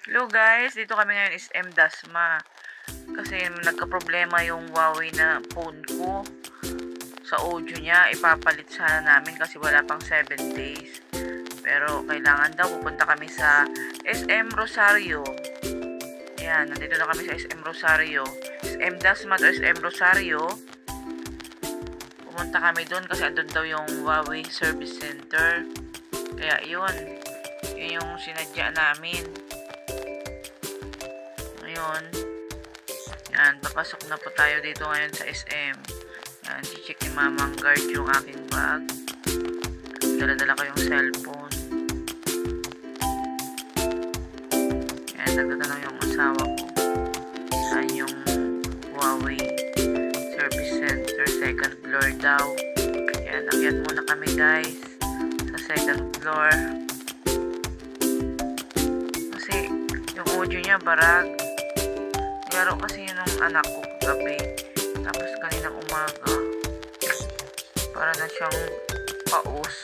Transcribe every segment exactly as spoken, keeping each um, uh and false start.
Hello guys, dito kami ngayon is M Dasma. Kasi nagka-problema yung Huawei na phone ko. Sa audio niya, ipapalit sana namin kasi wala pang seven days. Pero kailangan daw pupunta kami sa S M Rosario. Ayan, nandito na kami sa S M Rosario. S M Dasma to S M Rosario. Pumunta kami doon kasi andun daw yung Huawei Service Center. Kaya yun, yun yung sinadya namin. Ngayon, yan, papasok na po tayo dito ngayon sa S M. Yan, check ni Mamang guard yung aking bag. Dala-dala ko yung cellphone. Yan, nagtatanong yung asawa ko. Saan yung Huawei Service Center, second floor daw. Yan, akyat muna kami guys sa second floor. Kasi yung audio niya barag. Laro kasi yun ng anak ko kagabi. Tapos kaninang umaga. Para na siyang paus.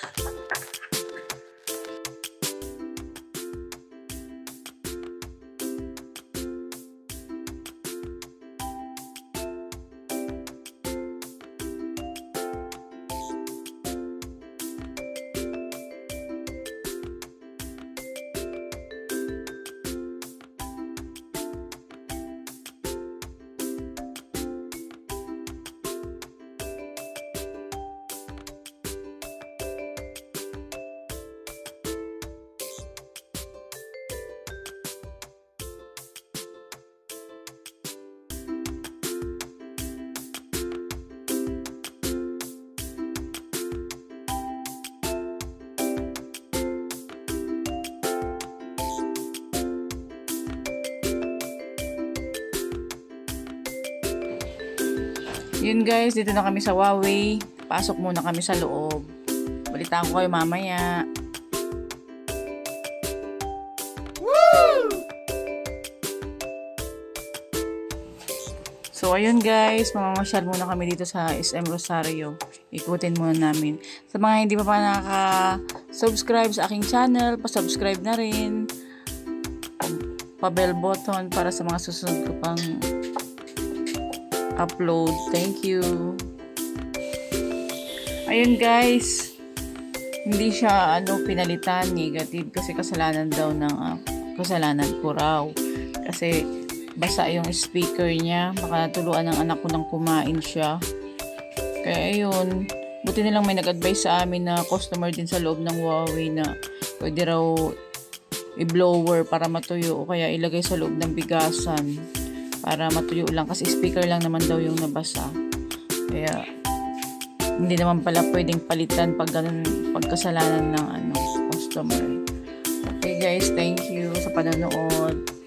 Yun guys, dito na kami sa Huawei. Pasok muna kami sa loob. Balitaan ko kayo mamaya. Woo! So ayun guys, mamamasyal muna kami dito sa S M Rosario. Ikutin muna namin. Sa mga hindi pa pa nakaka-subscribe sa aking channel, pa-subscribe na rin. Pa-bell button para sa mga susunod ko pang upload. Thank you. Ayun guys, hindi siya ano pinalitan, negative kasi kasalanan daw ng uh, kasalanan ko raw. Kasi basa yung speaker niya, baka natuluan ng anak ko nang kumain siya. Kaya ayun, buti nilang may nag-advise sa amin na customer din sa loob ng Huawei na pwede raw i-blower para matuyo o kaya ilagay sa loob ng bigasan para matuyo lang kasi speaker lang naman daw yung nabasa. Kaya hindi naman pala pwedeng palitan pag ganun, pagkasalanan ng ano, customer. Okay guys, thank you sa panonood.